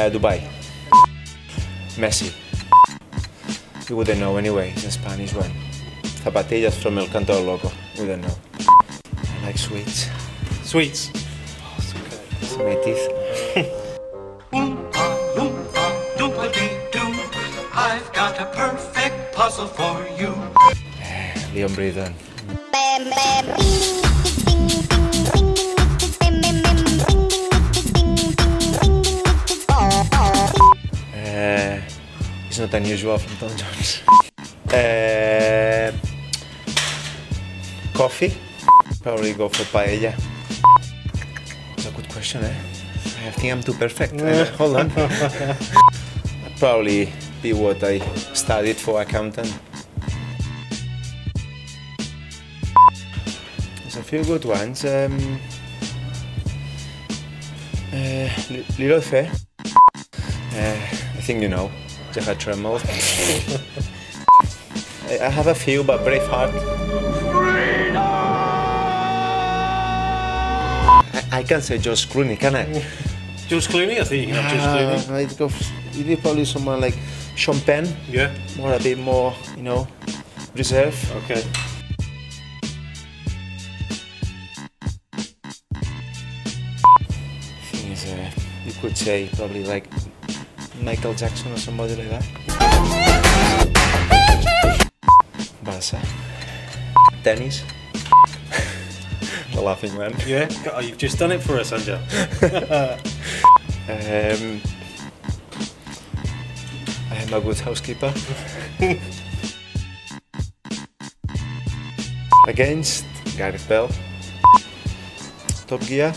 Dubai. Messi. You wouldn't know anyway, it's a Spanish one. Zapatillas from El Canto del Loco. Wouldn't know. I like sweets. Sweets. Oh, it's okay. It's my teeth. I've got a perfect puzzle for you. Leon Bridon. It's not unusual from Tom Jones. Coffee? Probably go for paella. It's a good question, eh? I think I'm too perfect. Hold on. I'd probably be what I studied for accountant. There's a few good ones. Little Fair. I think you know. Jeff Tremel. I have a few, but Braveheart. I can't say George Clooney, can I? George Clooney? I think you can have George Clooney. It'd probably someone like Sean Penn. Yeah. A bit more, you know, reserved. Okay. Thing is, you could say probably like Michael Jackson or somebody like that. Barca. Tennis. The laughing man. Yeah? Oh, you've just done it for us, Angel. I am a good housekeeper. Against Gareth Bale. Top Gear.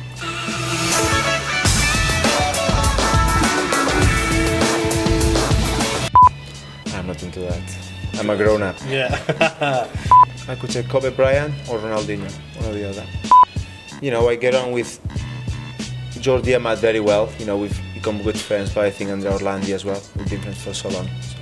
I'm not into that. I'm a grown-up. Yeah. I could say Kobe Bryant or Ronaldinho, one or the other. You know, I get on with Jordi Amat very well. You know, we've become good friends, but I think Andrea Orlandi as well. We've been friends for so long. So.